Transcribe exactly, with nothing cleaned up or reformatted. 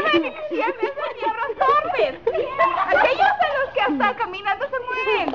que siempre son hierros torpes. Aquellos son los que hasta caminando se mueven.